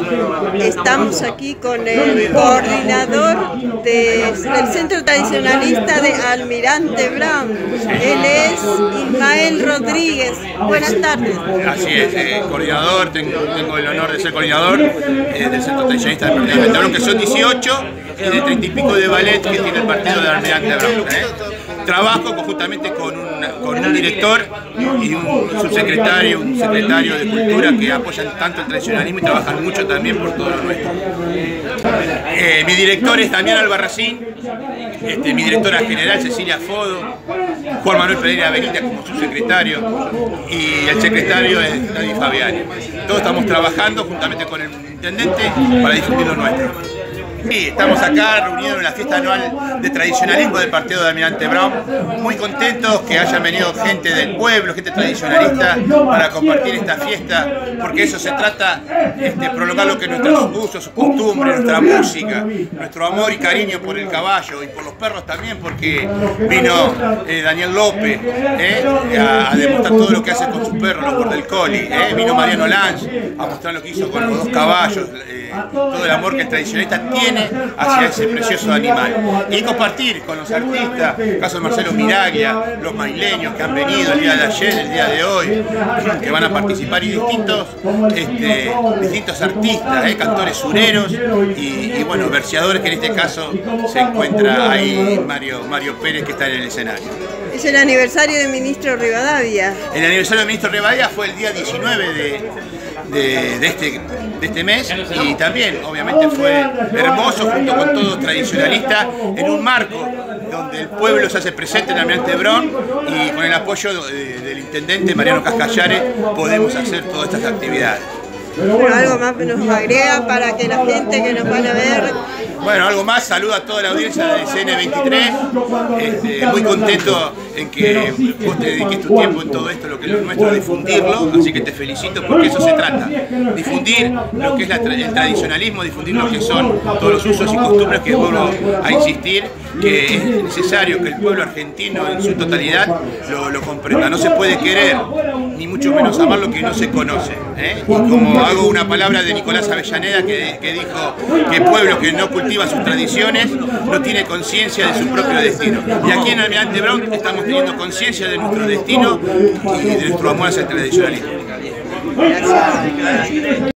Estamos aquí con el coordinador del Centro Tradicionalista de Almirante Brown. Él es Ismael Rodríguez. Buenas tardes. Así es, coordinador, tengo el honor de ser coordinador del Centro Tradicionalista de Almirante Brown, que son 18 y de 30 y pico de ballet que tiene el partido de Almirante Brown. Trabajo conjuntamente con un director y un subsecretario, un secretario de Cultura que apoyan tanto el tradicionalismo y trabajan mucho también por todo lo nuestro. Mi director es Damián Albarracín, mi directora general Cecilia Fodo, Juan Manuel Pereira Benítez como subsecretario y el secretario es Nadie Fabiani. Todos estamos trabajando juntamente con el intendente para difundir lo nuestro. Sí, estamos acá reunidos en la fiesta anual de tradicionalismo del partido de Almirante Brown, muy contentos que hayan venido gente del pueblo, gente tradicionalista para compartir esta fiesta, porque eso se trata de prolongar lo que nuestros usos, sus costumbres, nuestra música, nuestro amor y cariño por el caballo y por los perros también, porque vino Daniel López a demostrar todo lo que hace con sus perros, los Border Collie, vino Mariano Lange a mostrar lo que hizo con los dos caballos, todo el amor que el tradicionalista tiene hacia ese precioso animal. Y compartir con los artistas, el caso de Marcelo Miraglia, los maileños que han venido el día de ayer, el día de hoy, que van a participar, y distintos artistas, cantores sureros y bueno, verseadores, que en este caso se encuentra ahí Mario Pérez, que está en el escenario. Es el aniversario del ministro Rivadavia. El aniversario del ministro Rivadavia fue el día 19 de este mes, y también obviamente fue hermoso junto con todos los tradicionalistas en un marco donde el pueblo se hace presente en Almirante Brown, y con el apoyo del intendente Mariano Cascallares podemos hacer todas estas actividades. Bueno, algo más nos agrega para que la gente que nos van a ver. Bueno, algo más, saludo a toda la audiencia de CN23, muy contento en que vos te dediques tu tiempo en todo esto, lo que es lo nuestro, difundirlo, así que te felicito porque eso se trata, difundir lo que es el tradicionalismo, difundir lo que son todos los usos y costumbres, que vuelvo a insistir, que es necesario que el pueblo argentino en su totalidad lo comprenda. No se puede querer, ni mucho menos amar lo que no se conoce, Y como hago una palabra de Nicolás Avellaneda que dijo que el pueblo que no cultiva sus tradiciones no tiene conciencia de su propio destino. Y aquí en Almirante Brown estamos teniendo conciencia de nuestro destino y de nuestro amor hacia el tradicionalismo. Gracias.